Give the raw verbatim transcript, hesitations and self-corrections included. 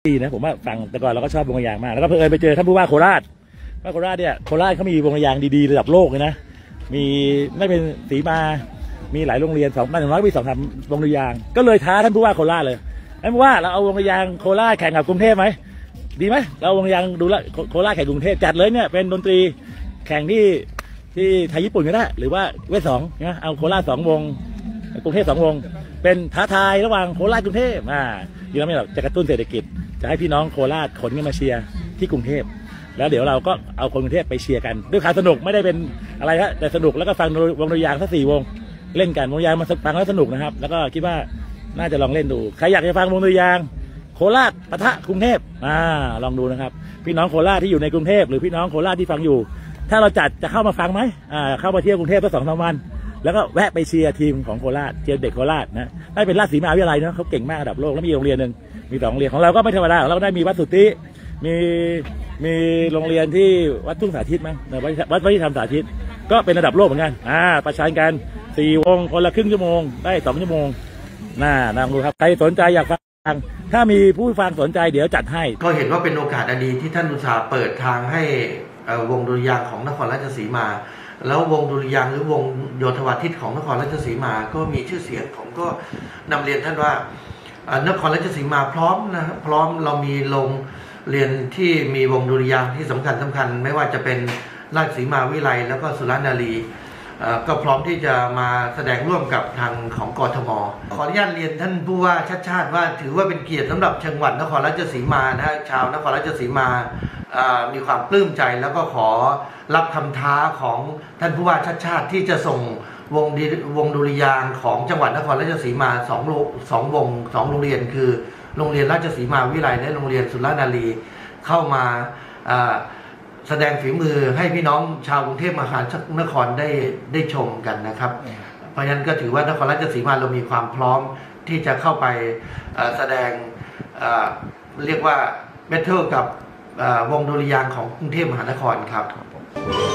ดีนะผมว่าฟังแต่ก่อนเราก็ชอบวงระยางมากแล้วก็เพิ่งไปเจอท่านผู้ว่าโคราชว่าโคราชเนี่ยโคราชเขามีวงระยางดีๆระดับโลกเลยนะมีไม่เป็นสีมามีหลายโรงเรียนสองอย่างน้อยมีสองสามวงระยางก็เลยท้าท่านผู้ว่าโคราชเลยท่านผู้ว่าเราเอาวงระยางโคราชแข่งกับกรุงเทพไหมดีไหมเราวงระยางดูแลโคราชแข่งกรุงเทพจัดเลยเนี่ยเป็นดนตรีแข่งที่ที่ไทยญี่ปุ่นก็ได้หรือว่าเวทสองนะเอาโคราชสองวงกรุงเทพสองวงเป็นท้าทายระหว่างโคราชกรุงเทพอ่าดีแล้วไม่หรอกจะกระตุ้นเศรษฐกิจจะให้พี่น้องโคราชขนเงินมาเชียร์ที่กรุงเทพแล้วเดี๋ยวเราก็เอาคนกรุงเทพไปเชียร์กันด้วยความสนุกไม่ได้เป็นอะไรฮะแต่สนุกแล้วก็ฟังวงดนตรียางสักสี่วงเล่นกันวงดนตรียางมันฟังแล้วสนุกนะครับแล้วก็คิดว่าน่าจะลองเล่นดูใครอยากจะฟังวงดนตรียางโคราชปะทะกรุงเทพอ่าลองดูนะครับพี่น้องโคราชที่อยู่ในกรุงเทพหรือพี่น้องโคราชที่ฟังอยู่ถ้าเราจัดจะเข้ามาฟังไหมอ่าเข้ามาเที่ยวกรุงเทพสักสองสามวันแล้วก็แวะไปเชียร์ทีมของโคราชเชียร์เด็กโคราชนะได้เป็นราชสีมาวิทยาลัยนะเขาเก่งมากระดับโลกแล้วมีโรงเรียนหนึ่งมีสองโรงเรียนของเราก็ไม่ธรรมดาเราได้มีวัดสุทธิมีมีโรงเรียนที่วัดทุ่งสาธิตมั้งวัดวัดวัฒนธรรมสาธิตก็เป็นระดับโลกเหมือนกันอ่าประชันกันสี่วงคนละครึ่งชั่วโมงได้สองชั่วโมงน่าลองดูครับใครสนใจอยากฟังถ้ามีผู้ฟังสนใจเดี๋ยวจัดให้ก็เห็นว่าเป็นโอกาสอันดีที่ท่านอุตสาห์เปิดทางให้วงดุริยางค์ของนครราชสีมาแล้ววงดุริยางค์หรือวงโยธวาทิตของนครราชสีมาก็มีชื่อเสียงผมก็นำเรียนท่านว่านครราชสีมาพร้อมนะพร้อมเรามีโรงเรียนที่มีวงดุริยางค์ที่สำคัญสำคัญไม่ว่าจะเป็นราชสีมาวิไลแล้วก็สุรนารีก็พร้อมที่จะมาแสดงร่วมกับทางของกทมขออนุญาตเรียนท่านผู้ว่าชัดชาติว่าถือว่าเป็นเกียรติสำหรับจังหวัดนครราชสีมานะชาวนครราชสีมามีความปลื้มใจแล้วก็ขอรับคำท้าของท่านผู้ว่าชัดชาติที่จะส่งวงวงดุริยางค์ของจังหวัดนครราชสีมาสองสองวงสองโรงเรียนคือโรงเรียนราชสีมาวิไลและโรงเรียนสุรนารีเข้ามาแสดงฝีมือให้พี่น้องชาวกรุงเทพมหานครได้ได้ชมกันนะครับเพราะฉะนั้นก็ถือว่านครราชสีมาเรามีความพร้อมที่จะเข้าไปแสดงเรียกว่าแบทเทิลกับวงดุริยางค์ของกรุงเทพมหานครครับ